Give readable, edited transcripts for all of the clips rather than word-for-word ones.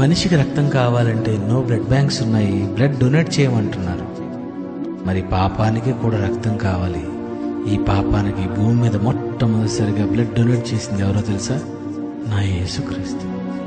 మనిషికి రక్తం కావాలంటే ఎన్నో బ్లడ్ బ్యాంక్స్ ఉన్నాయి, బ్లడ్ డొనేట్ చేయమంటున్నారు. మరి పాపానికి కూడా రక్తం కావాలి. ఈ పాపానికి భూమి మీద మొట్టమొదటిసారిగా బ్లడ్ డొనేట్ చేసింది ఎవరో తెలుసా? నా యేసుక్రీస్తు.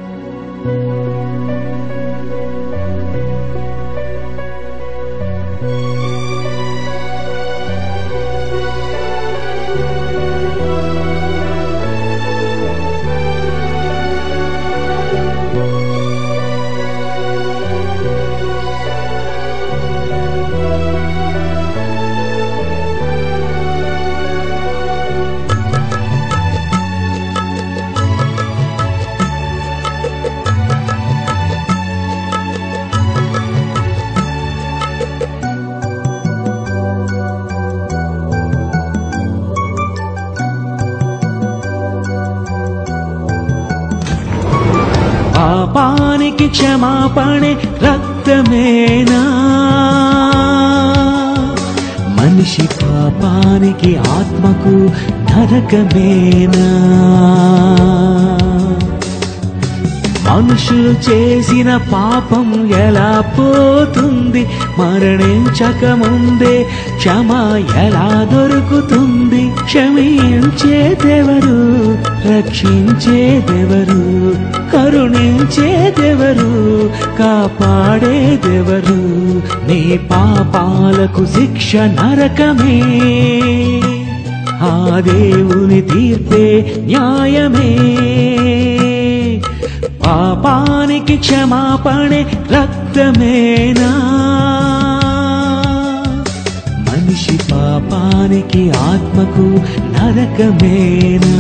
పాపానికి క్షమాపణే రక్తమేనా? మనిషి పాపానికి ఆత్మకు నరకమేనా? మనుషులు చేసిన పాపం ఎలా పోతుంది? మరణించకముందే క్షమ ఎలా దొరుకుతుంది? క్షమించేదెవరు? రక్షించేదెవరు? కరుణించేదెవరు? కాపాడేదెవరు? నీ పాపాలకు శిక్ష నరకమే, ఆ దేవుని తీర్పే న్యాయమే. పాపానికి క్షమాపణే రక్తమేనా? మనిషి పాపానికి ఆత్మకు నరకమేనా?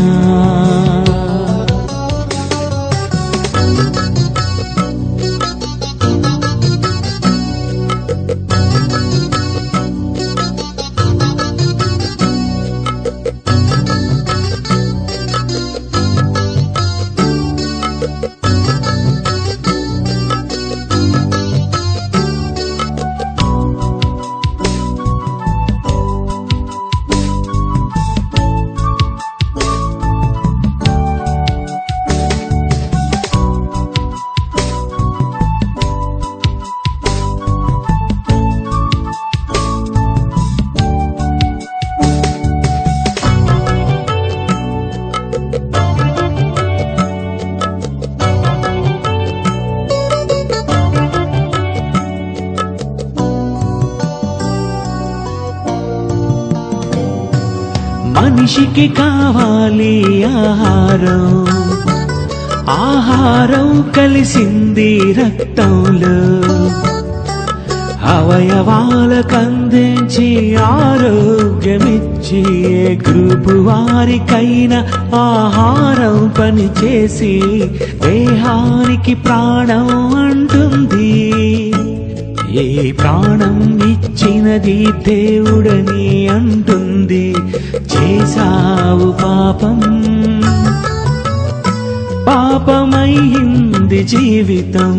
మనిషికి కావాలి ఆహారం, ఆహారం కలిసింది రక్తంలో. అవయవాలకు అందించి ఆరోగ్యమిచ్చి ఏ గ్రూపు వారికైనా ఆహారం పనిచేసి దేహానికి ప్రాణం అంటుంది. ఏ ప్రాణం ఇచ్చినది దేవుడని అంటుంది. చేసావు పాపం, పాపమయ్యింది జీవితం.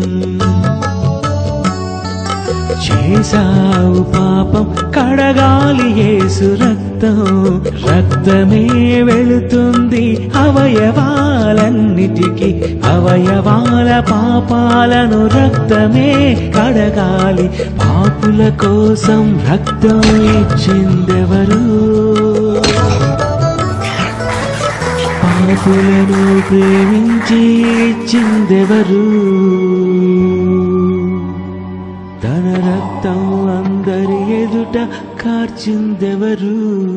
చేసావు పాపం, కడగాలి యేసు రక్తం. రక్తమే వెళుతుంది అవయవాలన్నిటికీ. అవయవాల పాపాలను రక్తమే కడగాలి. పాపుల కోసం రక్తం ఇచ్చిందెవరు? పాపులను ప్రేమించి ఇచ్చిందెవరు? తన రక్తం అందరి ఎదుట కార్చిందెవరు?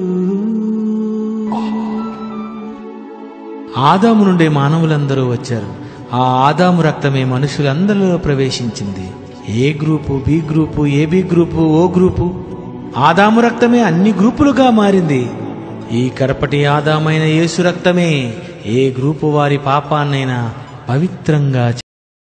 ఆదాము నుండే మానవులందరూ వచ్చారు. ఆ ఆదాము రక్తమే మనుషులందరిలో ప్రవేశించింది. A group, B group, AB group, O group. Adam రక్తమే అన్ని గ్రూపులుగా మారింది. ఈ కడపటి ఆదామైన యేసు రక్తమే ఏ గ్రూపు వారి పాపాన్నైనా పవిత్రంగా